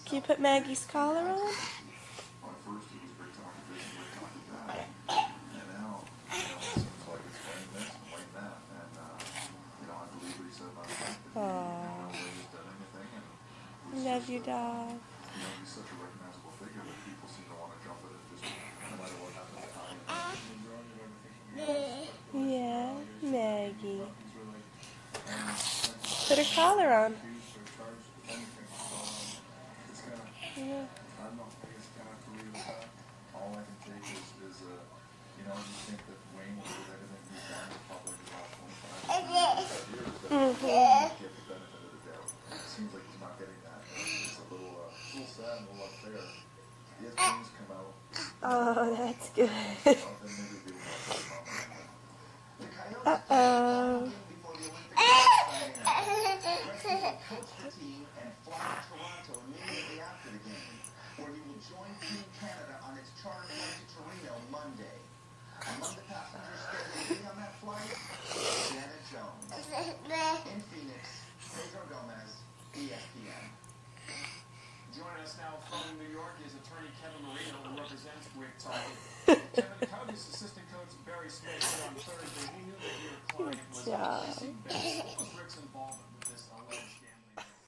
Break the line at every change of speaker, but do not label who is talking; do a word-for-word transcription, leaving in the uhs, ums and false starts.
Can you put Maggie's collar on? Aww. Love you, dog. Yeah, Maggie. Put her collar on. Yeah.
All I can take is, is uh, you know, you think that Wayne will do everything he's done in public the last twenty-five years, that
Mm-hmm.
get the benefit of the doubt. It seems like he's not getting that. It's a little, uh, a little sad and a little unfair. He has things come out.
Oh, that's good.
Then maybe it'll be more.
Uh-oh.
Where he will join Team Canada on its charter flight to Torino Monday. Among the passengers scheduled to be on that flight, Janet Jones. In Phoenix, Pedro Gomez, E S P N.
Joining us now from New York is attorney Kevin Marino, who represents Rick Tocchet. Kevin,